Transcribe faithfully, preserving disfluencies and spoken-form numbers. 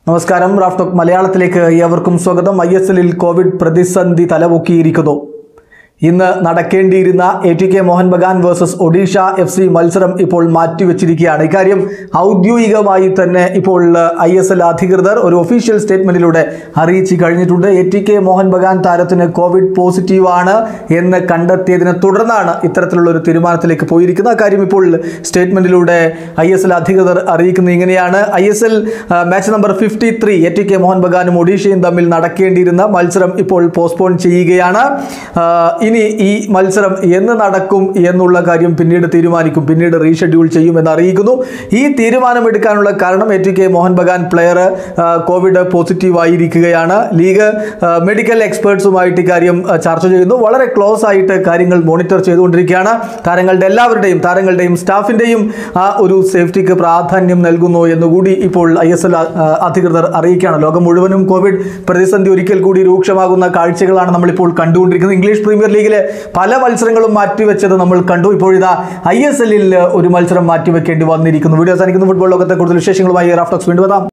നമസ്കാരം. Raf talk മലയാളത്തിലേക്ക് ഏവർക്കും സ്വാഗതം. ഐ എസ് എല്ലിൽ കോവിഡ് പ്രതിസന്ധി തലപൊക്കിയിരിക്കുന്നു. ഇന്ന് നടക്കേണ്ടിയിരുന്ന A T K Mohun Bagan versus Odisha F C മത്സരം ഇപ്പോൾ മാറ്റിവെച്ചിരിക്കുകയാണ്. ഇക്കാര്യം ഔദ്യോഗികമായി തന്നെ ഇപ്പോൾ ഐ എസ് എൽ അധികൃതർ ഒരു ഒഫീഷ്യൽ സ്റ്റേറ്റ്മെന്റിലൂടെ അറിയിച്ചു കഴിഞ്ഞിട്ടുണ്ട്. A T K Mohun Bagan താരത്തിന് കോവിഡ് പോസിറ്റീവാണ് എന്ന് കണ്ടെത്തിയതിനെ തുടർന്നാണ് ഇത്തരത്തിലുള്ള ഒരു തീരുമാനത്തിലേക്ക് പോയിരിക്കുന്നത്. അക്കാര്യം ഇപ്പോൾ സ്റ്റേറ്റ്മെന്റിലൂടെ ഐ എസ് എൽ അധികൃതർ അറിയിക്കുന്നത് ഇങ്ങനെയാണ്. I S L match number fifty three A T K Mohun ബഗാനും ഒഡീഷയും തമ്മിൽ നടക്കേണ്ടിയിരുന്ന മത്സരം ഇപ്പോൾ പോസ്റ്റ്പോൺ ചെയ്യുകയാണ്. ഇനി ഈ മത്സരം എന്ന് നടക്കും എന്നുള്ള കാര്യം പിന്നീട് തീരുമാനിക്കും, പിന്നീട് റീഷെഡ്യൂൾ ചെയ്യുമെന്ന് അറിയിക്കുന്നു. ഈ തീരുമാനമെടുക്കാനുള്ള കാരണം A T K Mohun Bagan player Covid positive ആയിരിക്കുകയാണ്. ലീഗ് മെഡിക്കൽ എക്സ്പേർട്സുമായിട്ട് ഇക്കാര്യം ചർച്ച ചെയ്യുന്നു. വളരെ ക്ലോസ് ആയിട്ട് കാര്യങ്ങൾ മോണിറ്റർ ചെയ്തുകൊണ്ടിരിക്കുകയാണ്. താരങ്ങളുടെ എല്ലാവരുടെയും താരങ്ങളുടെയും സ്റ്റാഫിൻ്റെയും ആ ഒരു സേഫ്റ്റിക്ക് പ്രാധാന്യം നൽകുന്നു എന്നുകൂടി ഇപ്പോൾ ഐ എസ് എൽ അധികൃതർ അറിയിക്കുകയാണ്. ലോകം മുഴുവനും കോവിഡ് പ്രതിസന്ധി ഒരിക്കൽ കൂടി രൂക്ഷമാകുന്ന കാഴ്ചകളാണ് നമ്മളിപ്പോൾ കണ്ടുകൊണ്ടിരിക്കുന്നത്. ഇംഗ്ലീഷ് പ്രീമിയർ ലീഗിലെ പല മത്സരങ്ങളും മാറ്റിവെച്ചത് നമ്മൾ കണ്ടു. ഇപ്പോഴിതാ ഐ എസ് എല്ലിൽ ഒരു മത്സരം മാറ്റിവെക്കേണ്ടി വന്നിരിക്കുന്നു. വീഡിയോ അവസാനിക്കുന്നു. ഫുട്ബോൾ ലോകത്തെ കൂടുതൽ വിശേഷങ്ങളുമായി റാഫ് ടോക്സ് വീണ്ടും എത്താം.